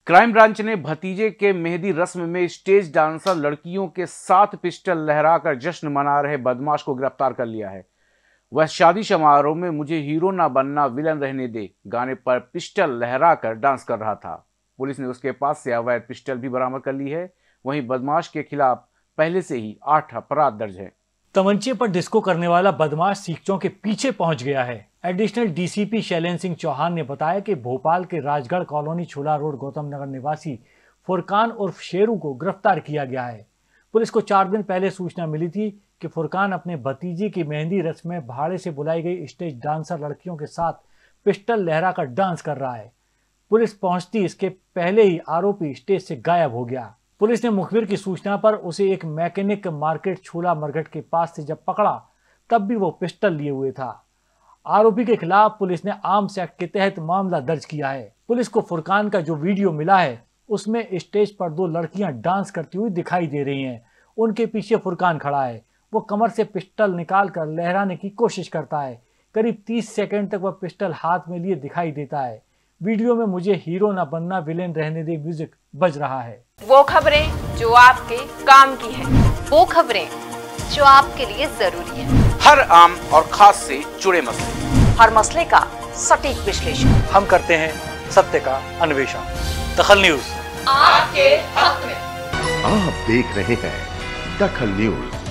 Crime branch ने भतीजे के मेहंदी रस्म में स्टेज डांसर लड़कियों के साथ पिस्टल लहराकर जश्न मना रहे बदमाश को गिरफ्तार कर लिया है। वह शादी समारोह में मुझे हीरो ना बनना विलन रहने दे गाने पर पिस्टल लहराकर डांस कर रहा था। पुलिस ने उसके पास से अवैध पिस्टल भी बरामद कर ली है। वहीं बदमाश के खिलाफ पहले से ही 8 अपराध दर्ज है। तमंचे पर डिस्को करने वाला बदमाश सीखचों के पीछे पहुंच गया है। एडिशनल डीसीपी शैलेंद्र सिंह चौहान ने बताया कि भोपाल के राजगढ़ कॉलोनी छोला रोड गौतम नगर निवासी फुरकान उर्फ शेरू को गिरफ्तार किया गया है। पुलिस को 4 दिन पहले सूचना मिली थी कि फुरकान अपने भतीजी की मेहंदी रस्म में भाड़े से बुलाई गई स्टेज डांसर लड़कियों के साथ पिस्टल लहराकर डांस कर रहा है। पुलिस पहुंचती इसके पहले ही आरोपी स्टेज से गायब हो गया। पुलिस ने मुखबिर की सूचना पर उसे एक मैकेनिक मार्केट छोला मरघट के पास से जब पकड़ा तब भी वो पिस्टल लिए हुए था। आरोपी के खिलाफ पुलिस ने आर्म्स एक्ट के तहत मामला दर्ज किया है। पुलिस को फुरकान का जो वीडियो मिला है उसमें स्टेज पर 2 लड़कियां डांस करती हुई दिखाई दे रही हैं। उनके पीछे फुरकान खड़ा है। वो कमर से पिस्टल निकालकर लहराने की कोशिश करता है। करीब 30 सेकंड तक वह पिस्टल हाथ में लिए दिखाई देता है। वीडियो में मुझे हीरो ना बनना विलेन रहने दे म्यूजिक बज रहा है। वो खबरें जो आपके काम की है, वो खबरें जो आपके लिए जरूरी है, हर आम और खास से जुड़े मसले, हर मसले का सटीक विश्लेषण हम करते हैं सत्य का अन्वेषण। दखल न्यूज आपके हक में। आप देख रहे हैं दखल न्यूज।